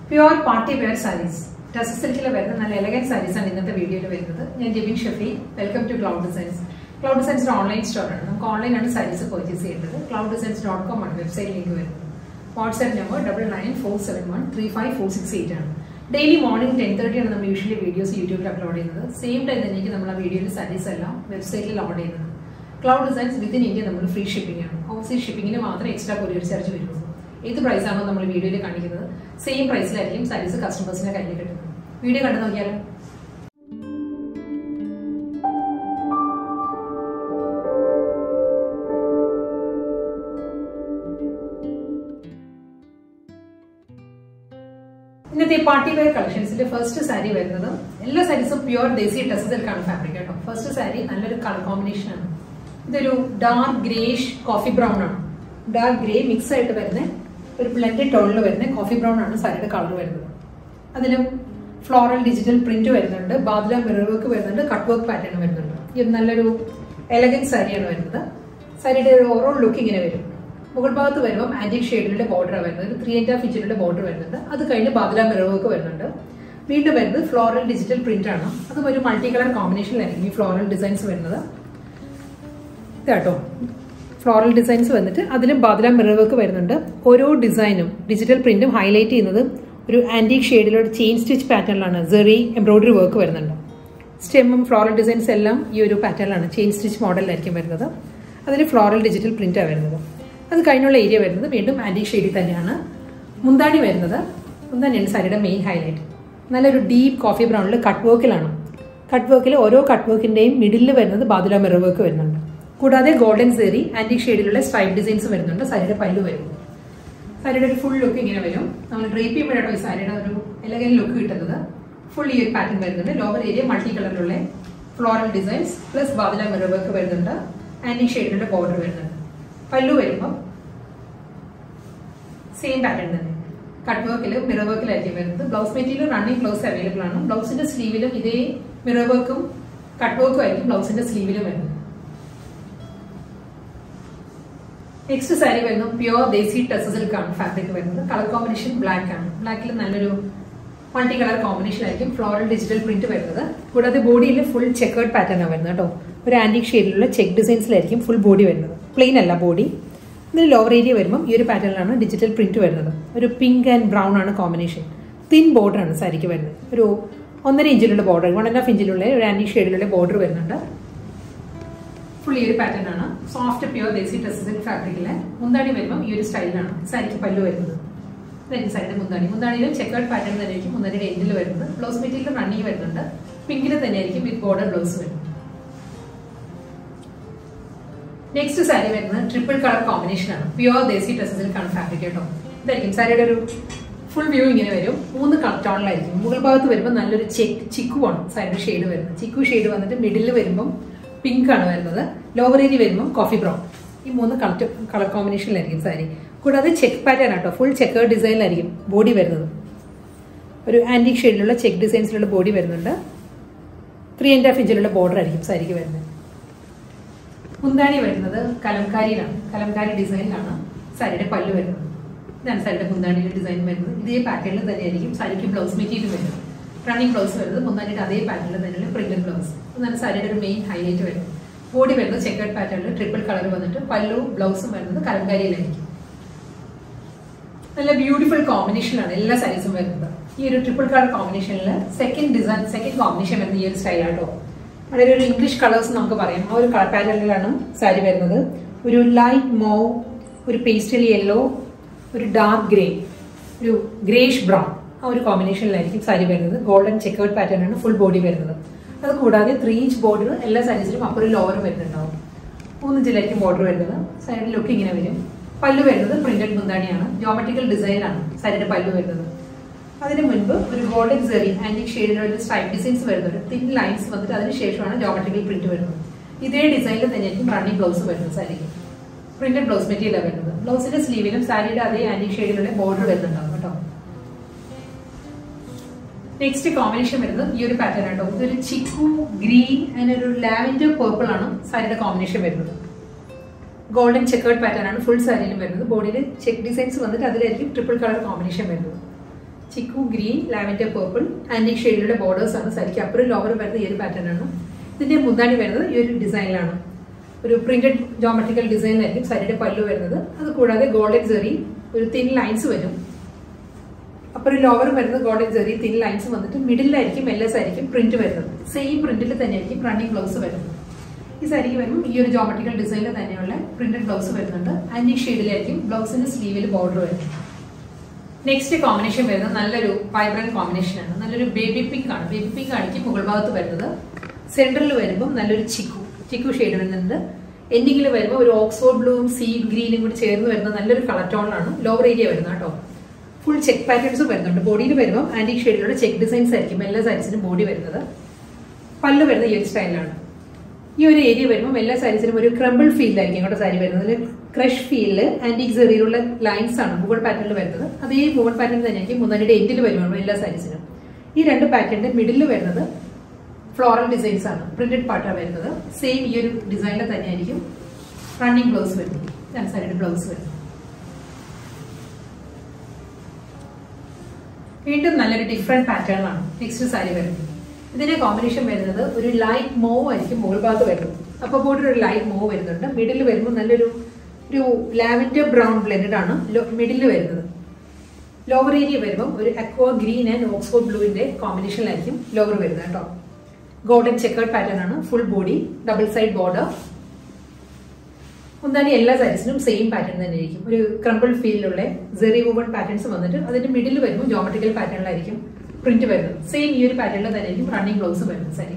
Pure party wear sarees. Tusser Silk elegant sarees and in the video. I am Jibin Shafi. Welcome to Cloud Designs. Cloud Designs is an online store. We online sarees purchase clouddesigns.com website link. WhatsApp number 9947135468. Daily morning 10:30 we usually videos YouTube upload. Same time we video sarees website load. Cloud Designs within India free shipping. Overseas shipping extra courier charge. This price is the video. Same price sarees customers. Video in the party wear collections, the first saree wear all sarees are pure Desi Tusser Silk fabric. First saree and color combination. This is dark greyish coffee brown. Dark grey mix blended tone coffee brown saree color. That is floral digital print, badla mirror work, cut work pattern. This is an elegant saree. Saree overall looking in a way. Antique shade border 3.5 inch border. That's kind of badla mirror work. We have floral digital print. That's a multicolor combination. Floral designs. Floral designs. That's badla mirror work. One design digital print highlight antique shade chain stitch pattern. Zari embroidery work. Stem floral designs pattern chain stitch model. That's a floral digital print. That's the area where the antique shade. Mundani is the main highlight. A deep coffee brown cut work. Cut work is cut work in the middle of the badla mirror work. Kudade golden zari antique shade stripe designs. Full looking in a way. Elegant look. Full ear pattern. Lower area multicolor floral designs plus badla mirror work. Antique shade border. Pallu same pattern. Cut work mirror work blouse material running blouse available. Blouse in the sleeve mirror work cut work blouse in the sleeve. Next saree is pure Desi Tusser Silk fabric. Color combination black. Black is multicolor combination. Floral digital print. The body is full checkered pattern. Antique shade check designs full body. Plain body. The lower area this pattern digital print. Pink and brown combination. Thin border on saree. 1.5 inch border. 1.5 inch antique shade border. Full ear pattern. Soft pure Desi Tusser Silk fabric. Mundani verma style saree pallu then inside the mundani checkered pattern mundani endil blouse material running pink with border blouse. Next saree is triple color combination. Pure Desi Tusser Silk fabric. Then saree full viewing in a three color tone like chiku shade. Chiku shade is the middle pink lower area coffee brown. This is color combination saree. Check pattern full checker design body antique shade check designs body 3.5 inch border saree. Mundani kalamkari design saree pallu. Then saree mundani design this pattern saree blouse material. Running blouse mundani pattern printed blouse. Then saree main highlight. Body checkered pattern triple color pallu blouse kalamkari. A beautiful combination. This triple color combination. Second design, second combination in the style. English colors color pattern saree light mauve, pastel yellow, dark grey, greyish brown. Combination saree golden checkered pattern full body. That's 3-inch border. All sarees upper and lower. 3 border. Saree looking in a way. Pallu printed mundani. Geometrical design. Saree pallu. That's why golden zari antique shaded stripe designs thin lines geometrical print. This design is running blouse. Printed blouse material. Blouse in the sleeve saree antique shaded border. Next combination is pattern. Chiku green and lavender purple saree combination. Golden checkered pattern full saree. Body check designs triple color combination. Chikoo green, lavender purple, antique ഷെയ്ഡിലുള്ള borders ആണ് സാരിക്ക് അപ്പറും ലോവറും വരുന്നത് ഈ ഒരു pattern ആണ്. ഇതിന്റെ മുന്താണി വരുന്നത് ഈ ഒരു ഡിസൈനിലാണ്. ഒരു പ്രിന്റഡ് ജോമെട്രിക്കൽ ഡിസൈനിലായിരിക്കും സാരിയുടെ പല്ലു വരുന്നത്. അത് കൂടാതെ ഗോൾഡൻ സെറി ഒരു തിൻ ലൈൻസ് വരും. അപ്പറും ലോവറും വരുന്നത് ഗോൾഡൻ സെറി തിൻ ലൈൻസ് വന്നിട്ട് മിഡിലായിരിക്കും എല്ലാ സാരിക്കും പ്രിന്റ് വരുന്നത്. സെയിം പ്രിന്റിൽ തന്നെയായിരിക്കും റണ്ണിങ് ബ്ലൗസ് വരുന്നത്. ഈ സാരിക്ക് വരുമ്പോൾ ഈ ഒരു ജോമെട്രിക്കൽ ഡിസൈനിൽ തന്നെയുള്ള പ്രിന്റഡ് ബ്ലൗസ് വരുന്നുണ്ട്. ആന്റിക് ഷെയ്ഡിലായിരിക്കും ബ്ലൗസിന്റെ സ്ലീവിൽ ബോർഡർ വരുന്നത്. നെക്സ്റ്റ് കോമ്പിനേഷൻ വരുന്നത് നല്ലൊരു വൈബ്രന്റ് കോമ്പിനേഷൻ ആണ്. നല്ലൊരു ബേബി പിങ്ക് ആണ്. ബേബി പിങ്ക് ആയിരിക്കും മുകൾ ഭാഗത്ത് വരുന്നത്. സെന്ററിൽ വരുമ്പോൾ നല്ലൊരു ചിക്കു ഷെയ്ഡ് വരുന്നുണ്ട്. എൻഡിങ്ങിൽ വരുമ്പോൾ ഒരു ഓക്സ്ഫോർഡ് ബ്ലൂവും സീ ഗ്രീനും കൂടി ചേർന്ന് വരുന്ന നല്ലൊരു കളർ ടോണിലാണ് ലോവർ ഏരിയ വരുന്നത് കേട്ടോ. ഫുൾ ചെക്ക് പാറ്റേൺസും വരുന്നുണ്ട്. ബോഡിയിൽ വരുമ്പോൾ ആന്റിക് ഷെയ്ഡിലുള്ള ചെക്ക് ഡിസൈൻസ് ആയിരിക്കും എല്ലാ സാരീസിനും ബോഡി വരുന്നത്. പല്ല് വരുന്നത് ഈ ഒരു സ്റ്റൈലാണ്. ഈ ഒരു ഏരിയ വരുമ്പോൾ എല്ലാ സാരീസിനും ഒരു ക്രംബിൾ ഫീൽഡായിരിക്കും ഇങ്ങോട്ട് സാരി വരുന്നത്. ക്രഷ് ഫീൽഡ് ആന്റിക് സെറിയിലുള്ള ലൈൻസ് ആണ് മുകൾ പാറ്റേണിൽ വരുന്നത്. അതേ മുകൾ പാറ്റേൺ തന്നെയായിരിക്കും മുന്നണിയുടെ എൻഡിൽ വരുമ്പോൾ എല്ലാ സാരീസിനും. ഈ രണ്ട് പാറ്റേണിന്റെ മിഡിൽ വരുന്നത് ഫ്ലോറൽ ഡിസൈൻസ് ആണ്. പ്രിന്റഡ് പാർട്ടാണ് വരുന്നത്. സെയിം ഈ ഒരു ഡിസൈനിൽ തന്നെയായിരിക്കും റണ്ണിങ് ബ്ലൗസ് വരുന്നത്. രണ്ട് സാരിയുടെ ബ്ലൗസ് വരുന്നത്. വീണ്ടും നല്ലൊരു ഡിഫറെന്റ് പാറ്റേണിലാണ് നെക്സ്റ്റ് സാരി വരുന്നത്. ഇതിന്റെ കോമ്പിനേഷൻ വരുന്നത് ഒരു ലൈറ്റ് മൂവ് ആയിരിക്കും മുകൾ ഭാഗത്ത് വരുന്നത്. അപ്പൊ ബോർഡർ ഒരു ലൈറ്റ് മൂവ് വരുന്നുണ്ട്. മിഡിൽ വരുമ്പോൾ നല്ലൊരു ലാവൻഡർ ബ്രൗൺ ബ്ലെൻഡഡ് ആണ് മിഡിൽ വരുന്നത്. ലോവർ ഏരിയ വരുമ്പോൾ ഒരു അക്വ ഗ്രീൻ ആൻഡ് ഓക്സ്ഫോർഡ് ബ്ലൂവിന്റെ കോമ്പിനേഷനിലായിരിക്കും ലോവർ വരുന്നത് കേട്ടോ. ഗോൾഡൻ ചെക്കേർഡ് പാറ്റേൺ ആണ്. Full body, double side border. മുന്താണി എല്ലാ സാരീസിനും സെയിം പാറ്റേൺ തന്നെയായിരിക്കും. ഒരു ക്രംബിൾ ഫീലിലുള്ള സെറി വുവൺ പാറ്റേൺസ് വന്നിട്ട് അതിന്റെ മിഡിൽ വരുമ്പോൾ ജോമെട്രിക്കൽ പാറ്റേണിലായിരിക്കും പ്രിന്റ് വരുന്നത്. സെയിം ഈ ഒരു പാറ്റേണിൽ തന്നെയായിരിക്കും റണ്ണിങ് ബ്ലൗസ് വരുന്നത് സാരി.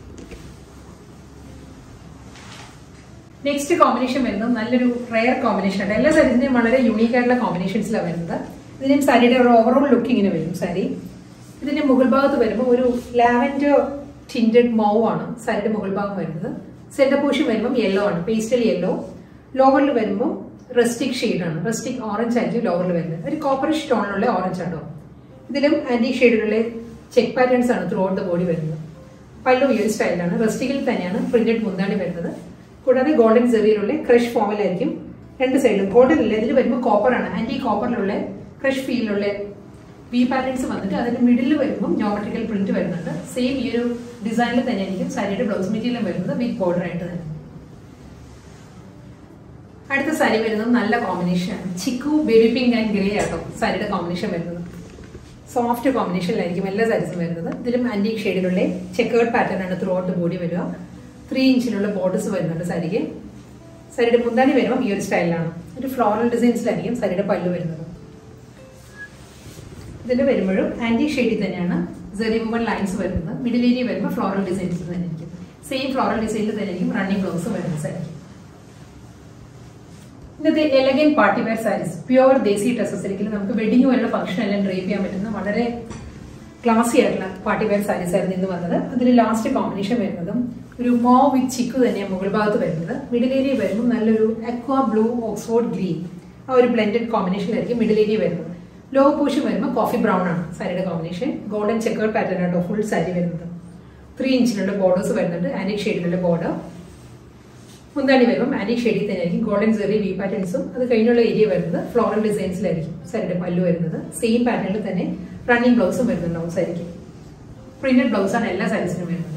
നെക്സ്റ്റ് കോമ്പിനേഷൻ വരുന്നത് നല്ലൊരു റെയർ കോമ്പിനേഷൻ ആണ്. എല്ലാ സാരീസിന്റെയും വളരെ യൂണീക്ക് ആയിട്ടുള്ള കോമ്പിനേഷൻസിലാണ് വരുന്നത്. ഇതിന്റെയും സാരിയുടെ ഒരു ഓവറോൾ ലുക്ക് ഇങ്ങനെ വരും സാരി. ഇതിന്റെ മുകൾ ഭാഗത്ത് വരുമ്പോൾ ഒരു ലാവൻഡർ ടിൻറ്റഡ് മൗവ് ആണ് സാരിയുടെ മുകൾ ഭാഗം വരുന്നത്. സെന്റർ പോർഷൻ വരുമ്പോൾ യെല്ലോ ആണ്, പേസ്റ്റൽ യെല്ലോ. ലോവറിൽ വരുമ്പോൾ റസ്റ്റിക് ഷെയ്ഡ് ആണ്. റസ്റ്റിക് ഓറഞ്ച് ആയിരിക്കും ലോവറിൽ വരുന്നത്. ഒരു കോപ്പറിഷ് ടോണിലുള്ള ഓറഞ്ച് ആണോ. ഇതിലും ആന്റിക് ഷെയ്ഡിലുള്ള ചെക്ക് പാറ്റേൺസ് ആണ് ത്രൂ ഔട്ട് ദ ബോഡി വരുന്നത്. പല്ലു ഈ ഒരു സ്റ്റൈലാണ്. റസ്റ്റിക്കിൽ തന്നെയാണ് പ്രിന്റഡ് മുന്താണി വരുന്നത്. കൂടാതെ ഗോൾഡൻ സെറിയിലുള്ള ക്രഷ് ഫോമിലായിരിക്കും രണ്ട് സൈഡിലും. ഗോൾഡൻ ഇല്ല, ഇതിൽ വരുമ്പോൾ കോപ്പർ ആണ്. ആന്റി കോപ്പറിലുള്ള ക്രഷ് ഫീലിലുള്ള വി പാറ്റേൺസ് വന്നിട്ട് അതിന്റെ മിഡിൽ വരുമ്പോൾ ജോമെട്രിക്കൽ പ്രിന്റ് വരുന്നുണ്ട്. സെയിം ഈ ഒരു ഡിസൈനിൽ തന്നെയായിരിക്കും സാരിയുടെ ബ്ലൗസ് മെറ്റീരിയൽ വരുന്നത് വിത്ത് ബോർഡർ ആയിട്ട് തന്നെ. അടുത്ത സാരി വരുന്നത് നല്ല കോമ്പിനേഷൻ ആണ്. Chikoo, baby pink and grey ആട്ടോ സാരിയുടെ കോമ്പിനേഷൻ വരുന്നത്. സോഫ്റ്റ് കോമ്പിനേഷനിലായിരിക്കും എല്ലാ സാരീസും വരുന്നത്. ഇതിലും ആന്റിക് ഷെയ്ഡിലുള്ള ചെക്കേർഡ് പാറ്റേൺ ആണ് ത്രൂ ഔട്ട് ബോഡി വരിക. 3 ഇഞ്ചിലുള്ള ബോർഡേഴ്സ് വരുന്നുണ്ട് സാരിക്ക്. സാരിയുടെ മുന്താണി വരുമ്പോൾ ഈ ഒരു സ്റ്റൈലിലാണ്. ഒരു ഫ്ലോറൽ ഡിസൈൻസിലായിരിക്കും സാരിയുടെ പല്ലു വരുന്നത്. ഇതിൽ വരുമ്പോഴും ആന്റിക് ഷെയ്ഡിൽ തന്നെയാണ് സെറി വുവൺ ലൈൻസ് വരുന്നത്. മിഡിൽ ഏരിയ വരുമ്പോൾ ഫ്ലോറൽ ഡിസൈൻസ് തന്നെയായിരിക്കും. സെയിം ഫ്ലോറൽ ഡിസൈനിൽ തന്നെയായിരിക്കും റണ്ണിങ് ബ്ലൗസ് വരുന്ന സാരിക്ക്. ഇന്നത്തെ elegant party wear saris, pure desi tussar സിൽക്കിൽ നമുക്ക് വെഡിങ് പോലുള്ള ഫംഗ്ഷൻ എല്ലാം ഡ്രേപ്പ് ചെയ്യാൻ പറ്റുന്ന വളരെ ക്ലാസി ആയിട്ടുള്ള പാർട്ടി വെയർ സാരീസ് ആയിരുന്നു ഇന്ന് വന്നത്. അതിൽ ലാസ്റ്റ് കോമ്പിനേഷൻ വരുന്നതും ഒരു മോ വിത്ത് ചിക്കു തന്നെയാണ് മുകൾ ഭാഗത്ത് വരുന്നത്. മിഡിൽ ഏരിയ വരുമ്പോൾ നല്ലൊരു അക്വ ബ്ലൂ, ഓക്സ്ഫോർഡ് ഗ്രീൻ, ആ ഒരു ബ്ലെൻഡഡ് കോമ്പിനേഷനിലായിരിക്കും മിഡിൽ ഏരിയ വരുന്നത്. ലോ പോർഷൻ വരുമ്പോൾ കോഫി ബ്രൗൺ ആണ് സാരിയുടെ കോമ്പിനേഷൻ. ഗോൾഡൻ ചെക്കേർഡ് പാറ്റേൺ ആട്ടോ ഫുൾ സാരി വരുന്നത്. 3 ഇഞ്ചിലുള്ള ബോർഡേഴ്സ് വരുന്നുണ്ട്. ആന്റിക് ഷെയ്ഡിലുള്ള ബോർഡർ. മുന്താണി വരുമ്പോൾ ആന്റിക് ഷെയ്ഡിൽ തന്നെയായിരിക്കും ഗോൾഡൻ സെറി വി പാറ്റേൺസും. അത് കഴിഞ്ഞുള്ള ഏരിയ വരുന്നത് ഫ്ലോറൽ ഡിസൈൻസിലായിരിക്കും സാരിയുടെ പല്ലു വരുന്നത്. സെയിം പാറ്റേണിൽ തന്നെ റണ്ണിങ് ബ്ലൗസും വരുന്നുണ്ടാവും സാരിക്ക്. പ്രിന്റഡ് ബ്ലൗസ് ആണ് എല്ലാ സാരീസിനും വരുന്നത്.